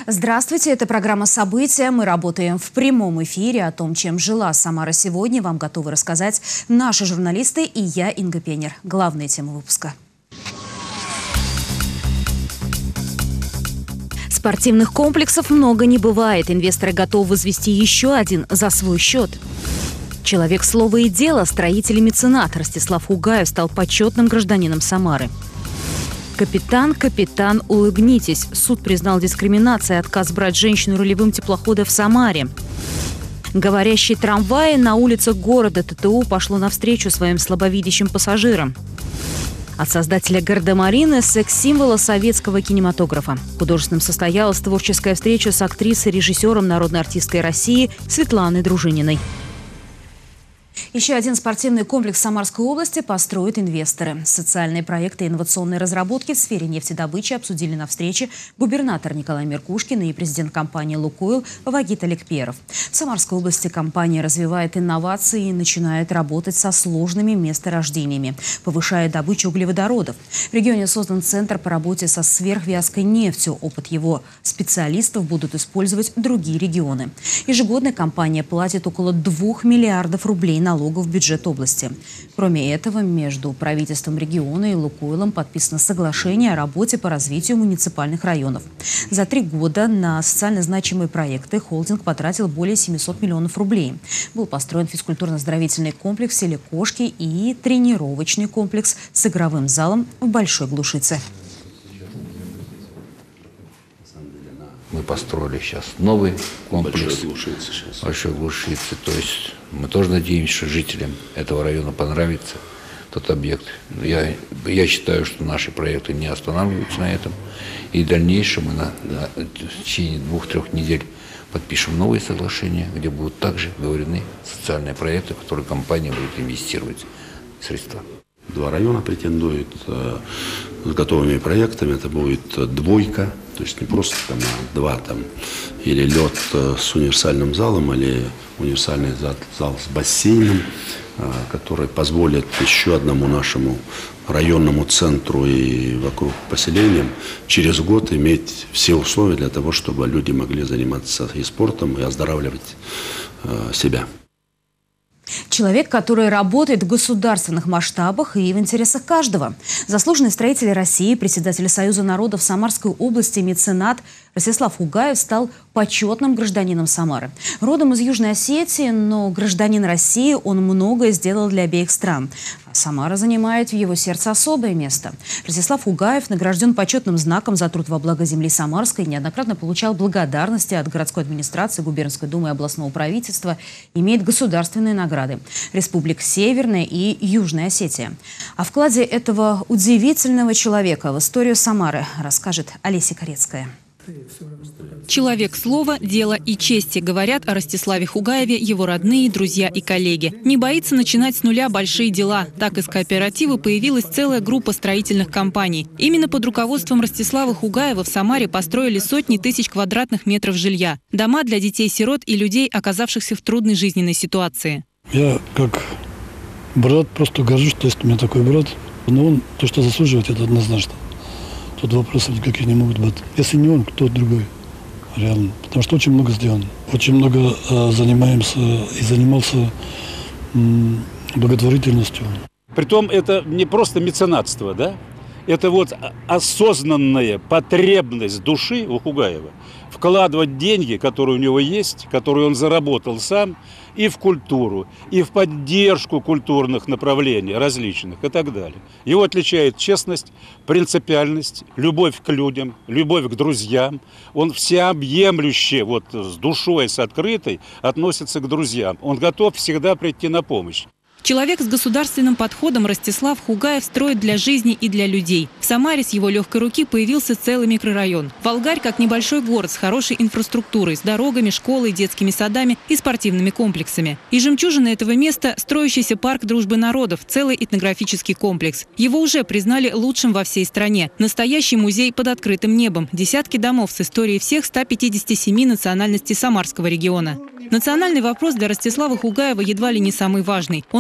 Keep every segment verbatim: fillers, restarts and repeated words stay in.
Здравствуйте, это программа «События». Мы работаем в прямом эфире. О том, чем жила Самара сегодня, вам готовы рассказать наши журналисты и я, Инга Пенер. Главные темы выпуска. Спортивных комплексов много не бывает. Инвесторы готовы возвести еще один за свой счет. Человек слова и дела, строитель и меценат Ростислав Хугаев стал почетным гражданином Самары. Капитан, капитан, улыбнитесь. Суд признал дискриминацией и отказ брать женщину рулевым теплохода в Самаре. Говорящие трамваи на улицах города ТТУ пошло навстречу своим слабовидящим пассажирам. От создателя гардемарины секс-символа советского кинематографа. Художественным состоялась творческая встреча с актрисой, режиссером, народной артисткой России Светланой Дружининой. Еще один спортивный комплекс в Самарской области построят инвесторы. Социальные проекты и инновационные разработки в сфере нефтедобычи обсудили на встрече губернатор Николай Меркушкин и президент компании «Лукойл» Вагит Алекперов. В Самарской области компания развивает инновации и начинает работать со сложными месторождениями, повышая добычу углеводородов. В регионе создан центр по работе со сверхвязкой нефтью. Опыт его специалистов будут использовать другие регионы. Ежегодно компания платит около двух миллиардов рублей налогов в бюджет области. Кроме этого, между правительством региона и «Лукойлом» подписано соглашение о работе по развитию муниципальных районов. За три года на социально значимые проекты холдинг потратил более семисот миллионов рублей. Был построен физкультурно-оздоровительный комплекс в селе Кошки и тренировочный комплекс с игровым залом в Большой Глушице. Мы построили сейчас новый комплекс. Большой Глушице сейчас. Большой Глушице. То есть мы тоже надеемся, что жителям этого района понравится тот объект. Я, я считаю, что наши проекты не останавливаются на этом. И в дальнейшем мы на, на, в течение двух-трех недель подпишем новые соглашения, где будут также говорены социальные проекты, в которые компания будет инвестировать средства. Два района претендуют э, с готовыми проектами. Это будет двойка, то есть не просто там два там или лед э, с универсальным залом, или универсальный зал, зал с бассейном, э, который позволит еще одному нашему районному центру и вокруг поселениям через год иметь все условия для того, чтобы люди могли заниматься и спортом, и оздоравливать э, себя. Человек, который работает в государственных масштабах и в интересах каждого. Заслуженный строитель России, председатель Союза народов Самарской области, меценат Ростислав Хугаев стал почетным гражданином Самары. Родом из Южной Осетии, но гражданин России, он многое сделал для обеих стран. Самара занимает в его сердце особое место. Ростислав Хугаев награжден почетным знаком за труд во благо земли Самарской, неоднократно получал благодарности от городской администрации, губернской думы и областного правительства, имеет государственные награды республик Северная и Южная Осетия. О вкладе этого удивительного человека в историю Самары расскажет Олеся Корецкая. Человек слова, дела и чести, говорят о Ростиславе Хугаеве его родные, друзья и коллеги. Не боится начинать с нуля большие дела. Так из кооператива появилась целая группа строительных компаний. Именно под руководством Ростислава Хугаева в Самаре построили сотни тысяч квадратных метров жилья. Дома для детей-сирот и людей, оказавшихся в трудной жизненной ситуации. Я как брат просто горжусь, что есть у меня такой брат. Но он то, что заслуживает, это однозначно. Тут вопросов никаких не могут быть. Если не он, кто другой. Реально. Потому что очень много сделано. Очень много э, занимаемся и занимался м, благотворительностью. Притом это не просто меценатство, да? Это вот осознанная потребность души у Хугаева вкладывать деньги, которые у него есть, которые он заработал сам, и в культуру, и в поддержку культурных направлений различных и так далее. Его отличает честность, принципиальность, любовь к людям, любовь к друзьям. Он всеобъемлюще, вот с душой, с открытой, относится к друзьям. Он готов всегда прийти на помощь. Человек с государственным подходом Ростислав Хугаев строит для жизни и для людей. В Самаре с его легкой руки появился целый микрорайон. Волгарь как небольшой город с хорошей инфраструктурой, с дорогами, школой, детскими садами и спортивными комплексами. И жемчужина этого места – строящийся парк дружбы народов, целый этнографический комплекс. Его уже признали лучшим во всей стране. Настоящий музей под открытым небом. Десятки домов с историей всех ста пятидесяти семи национальностей Самарского региона. Национальный вопрос для Ростислава Хугаева едва ли не самый важный. Он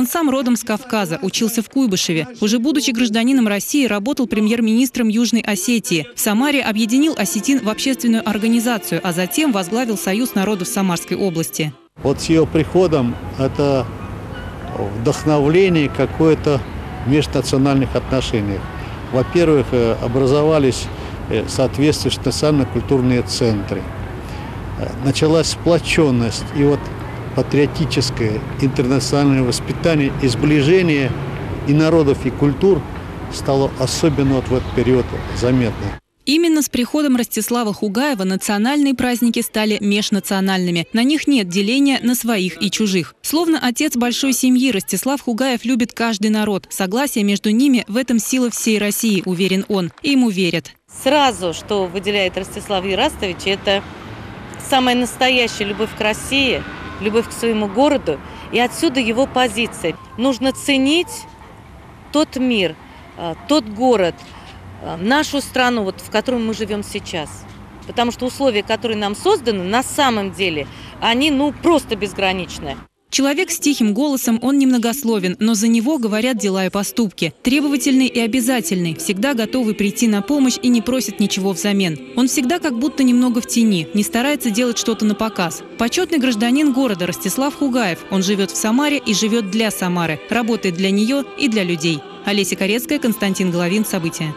сам родом с Кавказа, учился в Куйбышеве. Уже будучи гражданином России, работал премьер-министром Южной Осетии. В Самаре объединил осетин в общественную организацию, а затем возглавил Союз народов Самарской области. Вот с ее приходом это вдохновление какое-то в межнациональных отношениях. Во-первых, образовались соответствующие национально-культурные центры. Началась сплоченность и вот патриотическое интернациональное воспитание и сближение и народов, и культур стало особенно вот в этот период заметно. Именно с приходом Ростислава Хугаева национальные праздники стали межнациональными. На них нет деления на своих и чужих. Словно отец большой семьи, Ростислав Хугаев любит каждый народ. Согласие между ними – в этом сила всей России, уверен он. И ему верят. Сразу, что выделяет Ростислав Ерастович, это самая настоящая любовь к России, любовь к своему городу. И отсюда его позиция. Нужно ценить тот мир, тот город, нашу страну, вот, в которой мы живем сейчас. Потому что условия, которые нам созданы, на самом деле, они ну просто безграничны. Человек с тихим голосом, он немногословен, но за него говорят дела и поступки. Требовательный и обязательный, всегда готовый прийти на помощь и не просит ничего взамен. Он всегда как будто немного в тени, не старается делать что-то на показ. Почетный гражданин города Ростислав Хугаев. Он живет в Самаре и живет для Самары, работает для нее и для людей. Олеся Корецкая, Константин Головин. События.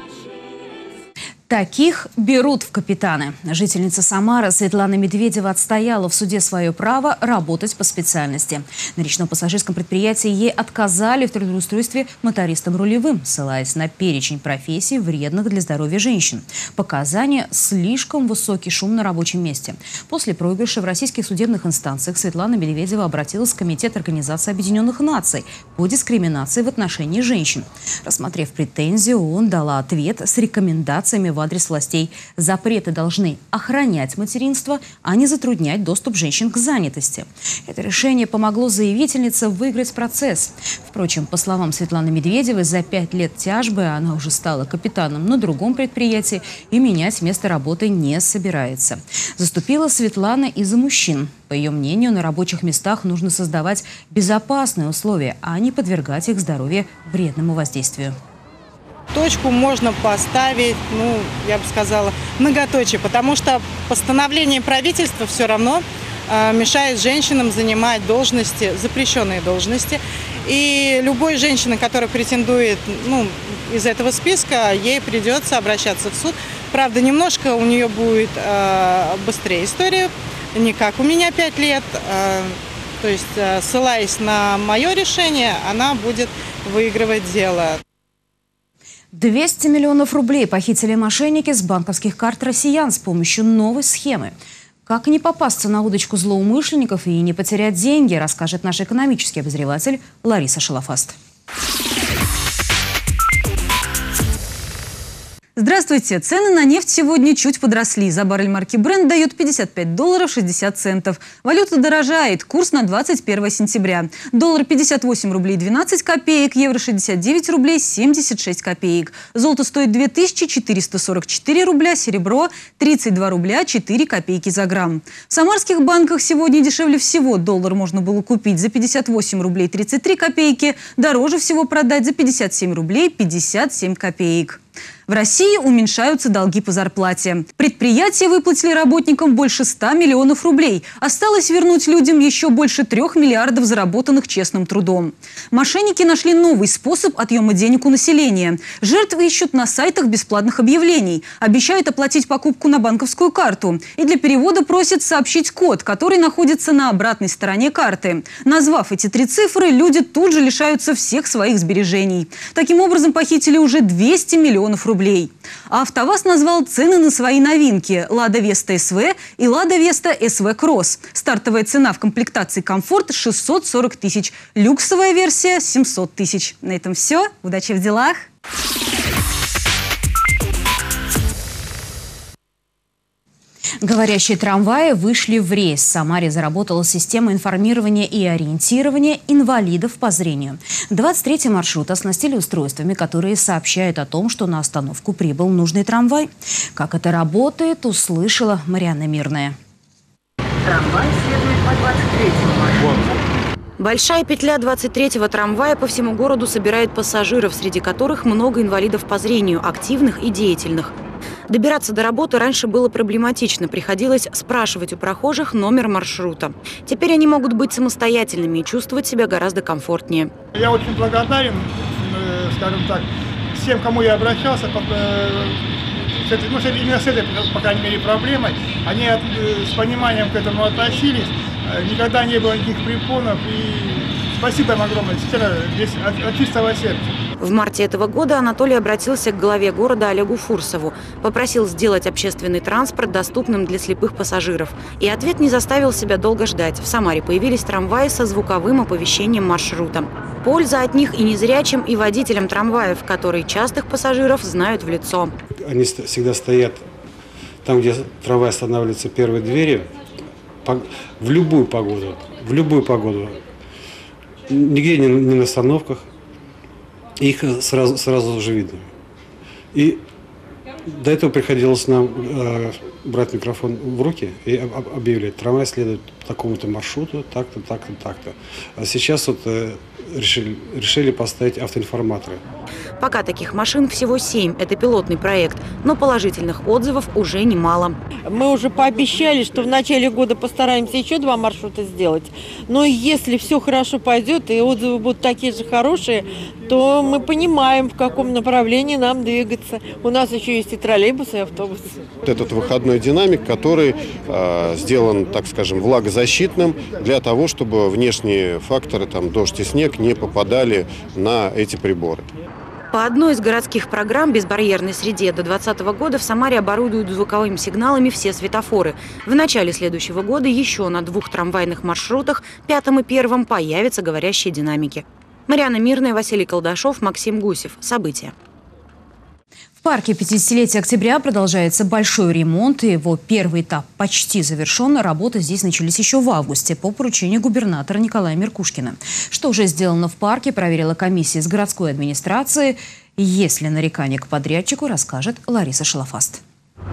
Таких берут в капитаны. Жительница Самары Светлана Медведева отстояла в суде свое право работать по специальности. На речном пассажирском предприятии ей отказали в трудоустройстве мотористом рулевым, ссылаясь на перечень профессий, вредных для здоровья женщин. Показания – слишком высокий шум на рабочем месте. После проигрыша в российских судебных инстанциях Светлана Медведева обратилась в Комитет Организации Объединенных Наций по дискриминации в отношении женщин. Рассмотрев претензию, ООН дала ответ с рекомендациями в адрес властей. Запреты должны охранять материнство, а не затруднять доступ женщин к занятости. Это решение помогло заявительнице выиграть процесс. Впрочем, по словам Светланы Медведевой, за пять лет тяжбы она уже стала капитаном на другом предприятии и менять место работы не собирается. Заступила Светлана и за мужчин. По ее мнению, на рабочих местах нужно создавать безопасные условия, а не подвергать их здоровью вредному воздействию. Точку можно поставить, ну, я бы сказала, многоточие, потому что постановление правительства все равно э, мешает женщинам занимать должности, запрещенные должности. И любой женщине, которая претендует ну, из этого списка, ей придется обращаться в суд. Правда, немножко у нее будет э, быстрее история, не как у меня пять лет. Э, то есть, э, ссылаясь на мое решение, она будет выигрывать дело. двести миллионов рублей похитили мошенники с банковских карт россиян с помощью новой схемы. Как не попасться на удочку злоумышленников и не потерять деньги, расскажет наш экономический обозреватель Лариса Шалафаст. Здравствуйте! Цены на нефть сегодня чуть подросли. За баррель марки Brent дают пятьдесят пять долларов шестьдесят центов. Валюта дорожает. Курс на двадцать первое сентября. Доллар пятьдесят восемь рублей двенадцать копеек, евро шестьдесят девять рублей семьдесят шесть копеек. Золото стоит две тысячи четыреста сорок четыре рубля, серебро тридцать два рубля четыре копейки за грамм. В самарских банках сегодня дешевле всего. Доллар можно было купить за пятьдесят восемь рублей тридцать три копейки, дороже всего продать за пятьдесят семь рублей пятьдесят семь копеек. В России уменьшаются долги по зарплате. Предприятия выплатили работникам больше ста миллионов рублей. Осталось вернуть людям еще больше трех миллиардов, заработанных честным трудом. Мошенники нашли новый способ отъема денег у населения. Жертвы ищут на сайтах бесплатных объявлений. Обещают оплатить покупку на банковскую карту. И для перевода просят сообщить код, который находится на обратной стороне карты. Назвав эти три цифры, люди тут же лишаются всех своих сбережений. Таким образом, похитили уже двести миллионов рублей. А АвтоВАЗ назвал цены на свои новинки – Лада Веста эс вэ и Лада Веста эс вэ Кросс. Стартовая цена в комплектации «Комфорт» – шестьсот сорок тысяч, люксовая версия – семьсот тысяч. На этом все. Удачи в делах! Говорящие трамваи вышли в рейс. В Самаре заработала система информирования и ориентирования инвалидов по зрению. двадцать третий маршрут оснастили устройствами, которые сообщают о том, что на остановку прибыл нужный трамвай. Как это работает, услышала Марьяна Мирная. Трамвай следует по двадцать третьему маршруту. Большая петля двадцать третьего трамвая по всему городу собирает пассажиров, среди которых много инвалидов по зрению, активных и деятельных. Добираться до работы раньше было проблематично. Приходилось спрашивать у прохожих номер маршрута. Теперь они могут быть самостоятельными и чувствовать себя гораздо комфортнее. Я очень благодарен, скажем так, всем, кому я обращался, ну, именно с этой, по крайней мере, проблемой. Они с пониманием к этому относились. Никогда не было никаких препонов. И спасибо им огромное, действительно, здесь от, от чистого сердца. В марте этого года Анатолий обратился к главе города Олегу Фурсову. Попросил сделать общественный транспорт доступным для слепых пассажиров. И ответ не заставил себя долго ждать. В Самаре появились трамваи со звуковым оповещением маршрута. Польза от них и незрячим, и водителям трамваев, которые частых пассажиров знают в лицо. Они всегда стоят там, где трамвай останавливается первой двери, в любую погоду, в любую погоду. Нигде не на остановках. Их сразу, сразу же видно. И до этого приходилось нам э, брать микрофон в руки и об, объявлять: трамвай следует по такому-то маршруту, так-то, так-то, так-то. А сейчас вот э, решили, решили поставить автоинформаторы. Пока таких машин всего семь. Это пилотный проект. Но положительных отзывов уже немало. Мы уже пообещали, что в начале года постараемся еще два маршрута сделать. Но если все хорошо пойдет и отзывы будут такие же хорошие, то мы понимаем, в каком направлении нам двигаться. У нас еще есть и троллейбусы, и автобусы. Этот выходной динамик, который э, сделан, так скажем, влагозащитным, для того, чтобы внешние факторы, там, дождь и снег, не попадали на эти приборы. По одной из городских программ «Безбарьерной среде» до двадцатого года в Самаре оборудуют звуковыми сигналами все светофоры. В начале следующего года еще на двух трамвайных маршрутах, пятом и первом, появятся говорящие динамики. Марьяна Мирная, Василий Колдашов, Максим Гусев. События. В парке пятидесятилетия октября продолжается большой ремонт. И его первый этап почти завершен. Работы здесь начались еще в августе по поручению губернатора Николая Меркушкина. Что уже сделано в парке, проверила комиссия из городской администрации. Есть ли нарекания к подрядчику, расскажет Лариса Шалафаст.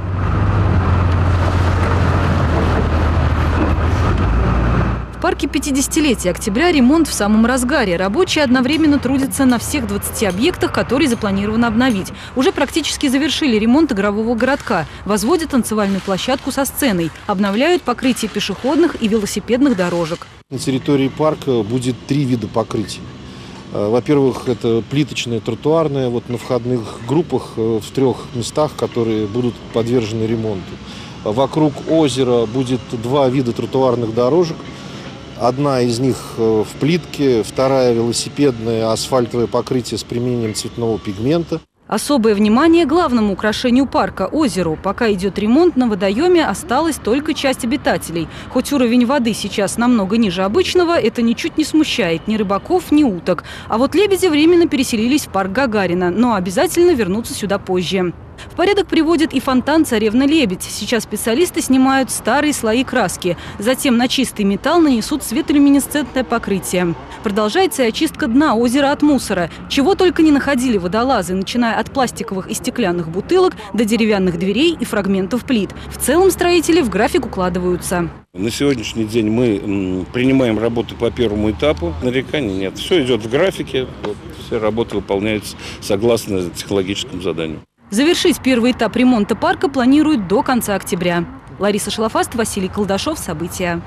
В парке пятидесятилетия октября ремонт в самом разгаре. Рабочие одновременно трудятся на всех двадцати объектах, которые запланировано обновить. Уже практически завершили ремонт игрового городка. Возводят танцевальную площадку со сценой. Обновляют покрытие пешеходных и велосипедных дорожек. На территории парка будет три вида покрытий. Во-первых, это плиточное, тротуарное, вот на входных группах в трех местах, которые будут подвержены ремонту. Вокруг озера будет два вида тротуарных дорожек. Одна из них в плитке, вторая велосипедное асфальтовое покрытие с применением цветного пигмента. Особое внимание главному украшению парка – озеру. Пока идет ремонт, на водоеме осталась только часть обитателей. Хоть уровень воды сейчас намного ниже обычного, это ничуть не смущает ни рыбаков, ни уток. А вот лебеди временно переселились в парк Гагарина, но обязательно вернутся сюда позже. В порядок приводит и фонтан «Царевна-лебедь». Сейчас специалисты снимают старые слои краски. Затем на чистый металл нанесут светолюминесцентное покрытие. Продолжается и очистка дна озера от мусора. Чего только не находили водолазы, начиная от пластиковых и стеклянных бутылок до деревянных дверей и фрагментов плит. В целом строители в график укладываются. На сегодняшний день мы принимаем работы по первому этапу. Нареканий нет. Все идет в графике. Вот, все работы выполняются согласно технологическому заданию. Завершить первый этап ремонта парка планируют до конца октября. Лариса Шалафаст, Василий Колдашов. События.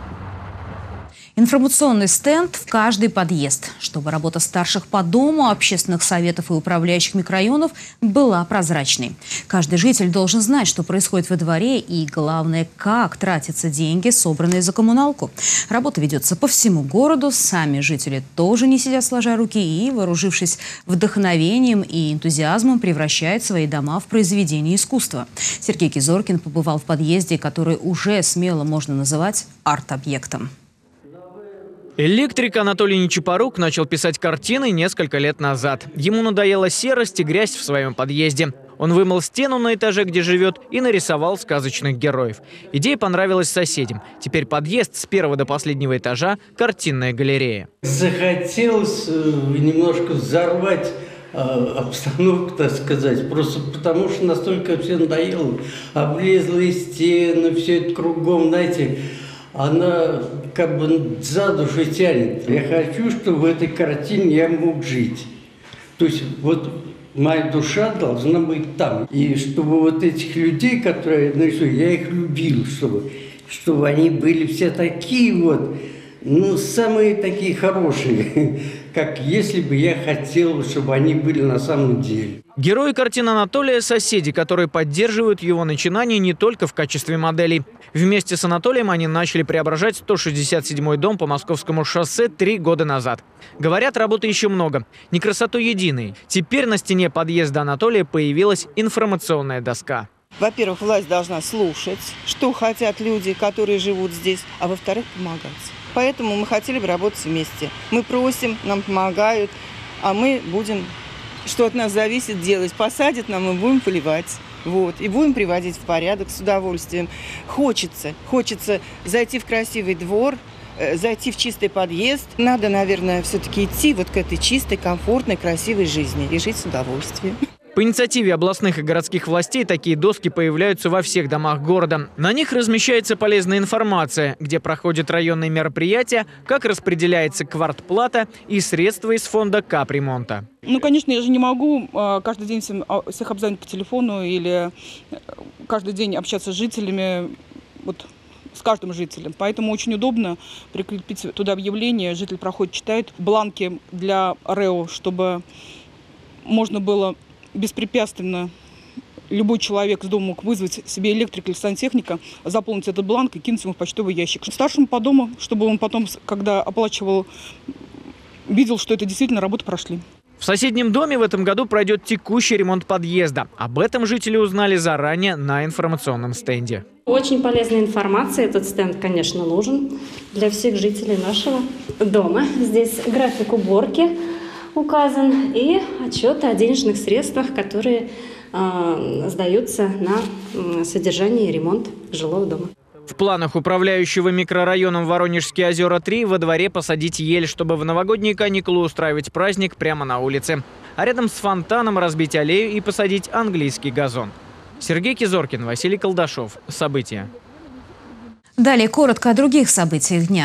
Информационный стенд в каждый подъезд, чтобы работа старших по дому, общественных советов и управляющих микрорайонов была прозрачной. Каждый житель должен знать, что происходит во дворе и, главное, как тратятся деньги, собранные за коммуналку. Работа ведется по всему городу. Сами жители тоже не сидят сложа руки и, вооружившись вдохновением и энтузиазмом, превращают свои дома в произведение искусства. Сергей Кизоркин побывал в подъезде, который уже смело можно называть арт-объектом. Электрик Анатолий Нечипорук начал писать картины несколько лет назад. Ему надоела серость и грязь в своем подъезде. Он вымыл стену на этаже, где живет, и нарисовал сказочных героев. Идея понравилась соседям. Теперь подъезд с первого до последнего этажа – картинная галерея. Захотелось немножко взорвать обстановку, так сказать, просто потому что настолько все надоело. Облезлые стены, все это кругом, знаете. она как бы за душу тянет. Я хочу, чтобы в этой картине я мог жить. То есть вот моя душа должна быть там. И чтобы вот этих людей, которые я нарисую, я их любил, чтобы, чтобы они были все такие вот, ну, самые такие хорошие, как если бы я хотел, чтобы они были на самом деле. Герои картины Анатолия – соседи, которые поддерживают его начинания не только в качестве моделей. Вместе с Анатолием они начали преображать сто шестьдесят седьмой дом по Московскому шоссе три года назад. Говорят, работы еще много. Не красотой единой. Теперь на стене подъезда Анатолия появилась информационная доска. Во-первых, власть должна слушать, что хотят люди, которые живут здесь, а во-вторых, помогать. Поэтому мы хотели бы работать вместе. Мы просим, нам помогают, а мы будем, что от нас зависит, делать. Посадят нам, мы будем поливать. Вот, и будем приводить в порядок с удовольствием. Хочется, хочется зайти в красивый двор, э, зайти в чистый подъезд. Надо, наверное, все-таки идти вот к этой чистой, комфортной, красивой жизни и жить с удовольствием. По инициативе областных и городских властей такие доски появляются во всех домах города. На них размещается полезная информация, где проходят районные мероприятия, как распределяется квартплата и средства из фонда капремонта. Ну, конечно, я же не могу каждый день всем, всех обзвонить по телефону или каждый день общаться с жителями, вот с каждым жителем. Поэтому очень удобно прикрепить туда объявление. Житель проходит, читает бланки для РЭО, чтобы можно было беспрепятственно любой человек с дома мог вызвать себе электрика или сантехника, заполнить этот бланк и кинуть ему в почтовый ящик. Старшему по дому, чтобы он потом, когда оплачивал, видел, что это действительно работы прошли. В соседнем доме в этом году пройдет текущий ремонт подъезда. Об этом жители узнали заранее на информационном стенде. Очень полезная информация. Этот стенд, конечно, нужен для всех жителей нашего дома. Здесь график уборки указан и отчеты о денежных средствах, которые э, сдаются на э, содержание и ремонт жилого дома. В планах управляющего микрорайоном Воронежские озера три во дворе посадить ель, чтобы в новогодние каникулы устраивать праздник прямо на улице. А рядом с фонтаном разбить аллею и посадить английский газон. Сергей Кизоркин, Василий Колдашов. События. Далее коротко о других событиях дня.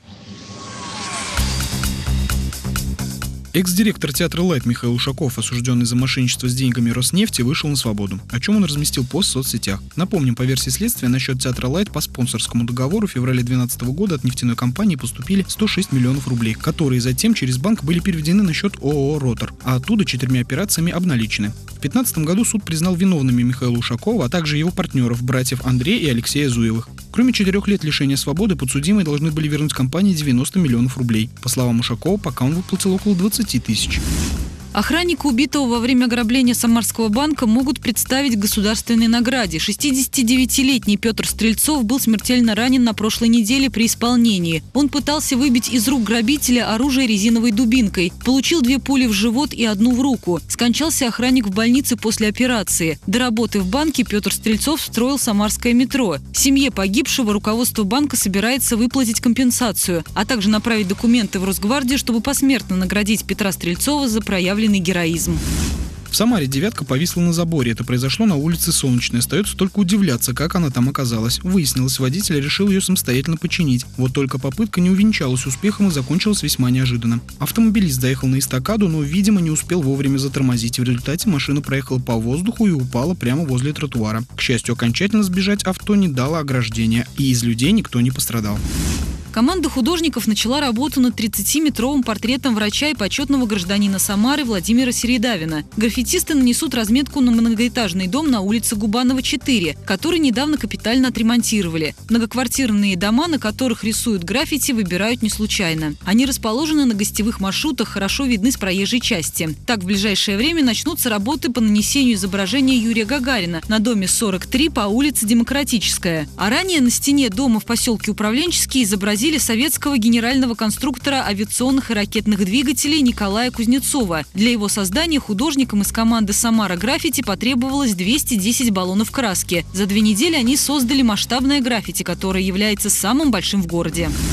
Экс-директор театра «Лайт» Михаил Ушаков, осужденный за мошенничество с деньгами Роснефти, вышел на свободу, о чем он разместил пост в соцсетях. Напомним, по версии следствия, на счет театра «Лайт» по спонсорскому договору в феврале две тысячи двенадцатого года от нефтяной компании поступили сто шесть миллионов рублей, которые затем через банк были переведены на счет ООО «Ротор», а оттуда четырьмя операциями обналичены. В две тысячи пятнадцатом году суд признал виновными Михаила Ушакова, а также его партнеров, братьев Андрея и Алексея Зуевых. Кроме четырех лет лишения свободы, подсудимые должны были вернуть компании девяносто миллионов рублей. По словам Ушакова, пока он выплатил около двадцати тысяч. Охранника, убитого во время ограбления Самарского банка, могут представить к государственной награде. шестидесятидевятилетний Петр Стрельцов был смертельно ранен на прошлой неделе при исполнении. Он пытался выбить из рук грабителя оружие резиновой дубинкой. Получил две пули в живот и одну в руку. Скончался охранник в больнице после операции. До работы в банке Петр Стрельцов строил Самарское метро. Семье погибшего руководство банка собирается выплатить компенсацию, а также направить документы в Росгвардию, чтобы посмертно наградить Петра Стрельцова за проявленный героизм. В Самаре девятка повисла на заборе. Это произошло на улице Солнечной. Остается только удивляться, как она там оказалась. Выяснилось, водитель решил ее самостоятельно починить. Вот только попытка не увенчалась успехом и закончилась весьма неожиданно. Автомобилист заехал на эстакаду, но, видимо, не успел вовремя затормозить. В результате машина проехала по воздуху и упала прямо возле тротуара. К счастью, окончательно сбежать авто не дало ограждения, и из людей никто не пострадал. Команда художников начала работу над тридцатиметровым портретом врача и почетного гражданина Самары Владимира Середавина. Граффитисты нанесут разметку на многоэтажный дом на улице Губанова, четыре, который недавно капитально отремонтировали. Многоквартирные дома, на которых рисуют граффити, выбирают не случайно. Они расположены на гостевых маршрутах, хорошо видны с проезжей части. Так, в ближайшее время начнутся работы по нанесению изображения Юрия Гагарина на доме сорок три по улице Демократическая. А ранее на стене дома в поселке Управленческий изобразили советского генерального конструктора авиационных и ракетных двигателей Николая Кузнецова. Для его создания художникам из команды «Самара Граффити» потребовалось двести десять баллонов краски. За две недели они создали масштабное граффити, которое является самым большим в городе.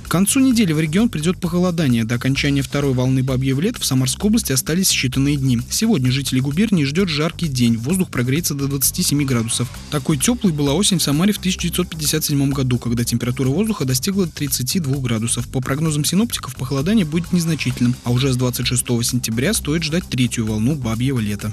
К концу недели в регион придет похолодание. До окончания второй волны бабьего лета в Самарской области остались считанные дни. Сегодня жителей губернии ждет жаркий день. Воздух прогреется до двадцати семи градусов. Такой теплой была осень в Самаре в тысяча девятьсот пятьдесят седьмом году, когда температура воздуха достигла тридцати двух градусов. По прогнозам синоптиков, похолодание будет незначительным, а уже с двадцать шестого сентября стоит ждать третью волну бабьего лета.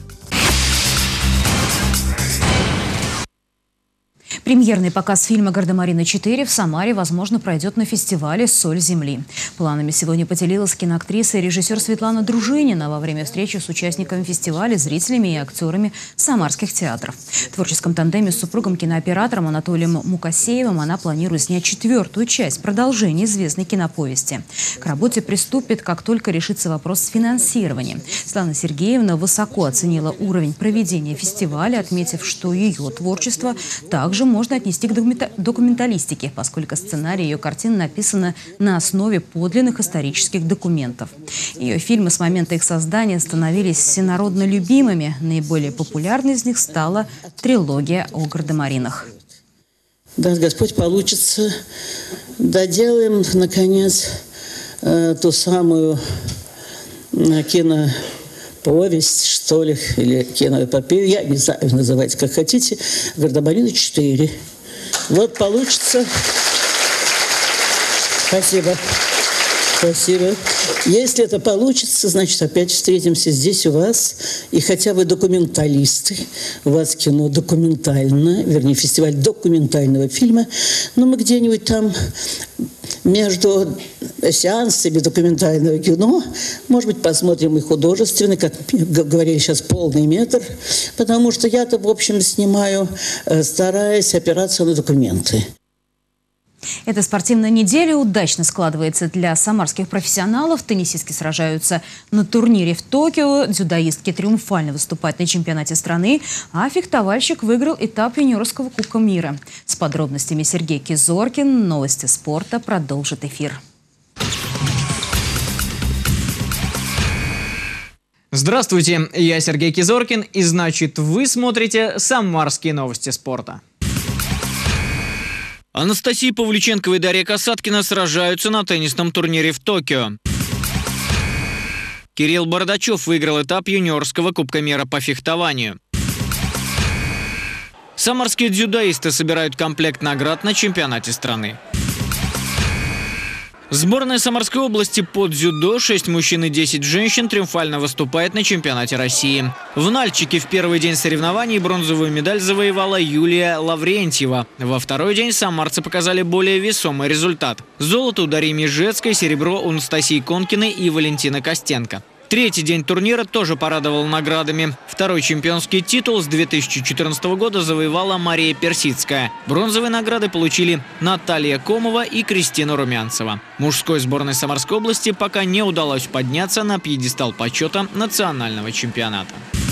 Премьерный показ фильма «Гардемарины четыре» в Самаре, возможно, пройдет на фестивале «Соль земли». Планами сегодня поделилась киноактриса и режиссер Светлана Дружинина во время встречи с участниками фестиваля, зрителями и актерами самарских театров. В творческом тандеме с супругом-кинооператором Анатолием Мукасеевым она планирует снять четвертую часть, продолжение известной киноповести. К работе приступит, как только решится вопрос с финансированием. Светлана Сергеевна высоко оценила уровень проведения фестиваля, отметив, что ее творчество также можно отнести к документалистике, поскольку сценарий ее картин написан на основе подлинных исторических документов. Ее фильмы с момента их создания становились всенародно любимыми. Наиболее популярной из них стала трилогия о гардемаринах. Да, Господь, получится. Доделаем, наконец, э, ту самую э, кино... повесть, что ли, или киноэпопею, я не знаю, называйте как хотите, «Гардемарины четыре». Вот получится. Спасибо. Спасибо. Если это получится, значит, опять встретимся здесь у вас. И хотя вы документалисты, у вас кино документальное, вернее, фестиваль документального фильма, но мы где-нибудь там между сеансами документального кино, может быть, посмотрим и художественный, как говорили сейчас, полный метр, потому что я-то, в общем, снимаю, стараясь опираться на документы. Эта спортивная неделя удачно складывается для самарских профессионалов. Теннисистки сражаются на турнире в Токио, дзюдоистки триумфально выступают на чемпионате страны, а фехтовальщик выиграл этап юниорского Кубка мира. С подробностями Сергей Кизоркин. Новости спорта продолжит эфир. Здравствуйте, я Сергей Кизоркин, и значит, вы смотрите «Самарские новости спорта». Анастасия Павлюченкова и Дарья Касаткина сражаются на теннисном турнире в Токио. Кирилл Бардачев выиграл этап юниорского Кубка мира по фехтованию. Самарские дзюдоисты собирают комплект наград на чемпионате страны. Сборная Самарской области по дзюдо, шесть мужчин и десять женщин, триумфально выступает на чемпионате России. В Нальчике в первый день соревнований бронзовую медаль завоевала Юлия Лаврентьева. Во второй день самарцы показали более весомый результат. Золото у Дарьи Межецкой, серебро у Анастасии Конкиной и Валентины Костенко. Третий день турнира тоже порадовал наградами. Второй чемпионский титул с две тысячи четырнадцатого года завоевала Мария Персидская. Бронзовые награды получили Наталья Комова и Кристина Румянцева. Мужской сборной Самарской области пока не удалось подняться на пьедестал почета национального чемпионата.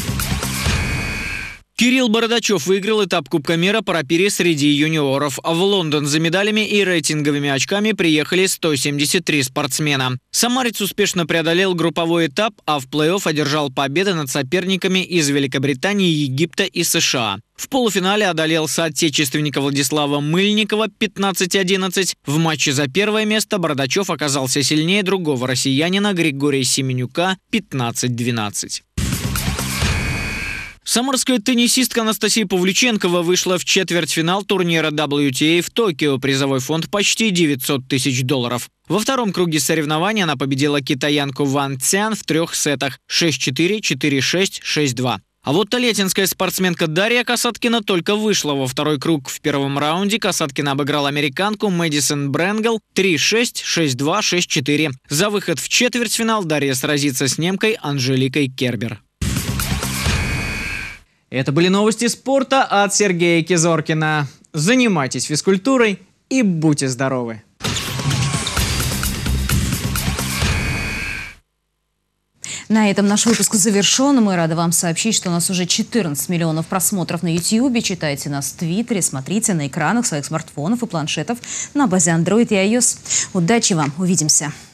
Кирилл Бардачев выиграл этап Кубка мира по рапире среди юниоров. В Лондон за медалями и рейтинговыми очками приехали сто семьдесят три спортсмена. Самарец успешно преодолел групповой этап, а в плей-офф одержал победы над соперниками из Великобритании, Египта и США. В полуфинале одолел соотечественника Владислава Мыльникова пятнадцать одиннадцать. В матче за первое место Бардачев оказался сильнее другого россиянина Григория Семенюка пятнадцать двенадцать. Самарская теннисистка Анастасия Павлюченкова вышла в четвертьфинал турнира дабл ю ти эй в Токио. Призовой фонд почти девятьсот тысяч долларов. Во втором круге соревнований она победила китаянку Ван Цян в трех сетах – шесть четыре, четыре шесть, шесть два. А вот тольяттинская спортсменка Дарья Касаткина только вышла во второй круг. В первом раунде Касаткина обыграла американку Мэдисон Брэнгл три шесть, шесть два, шесть четыре. За выход в четвертьфинал Дарья сразится с немкой Анжеликой Кербер. Это были новости спорта от Сергея Кизоркина. Занимайтесь физкультурой и будьте здоровы! На этом наш выпуск завершен. Мы рады вам сообщить, что у нас уже четырнадцать миллионов просмотров на ютьюбе. Читайте нас в Твиттере, смотрите на экранах своих смартфонов и планшетов на базе Android и iOS. Удачи вам! Увидимся!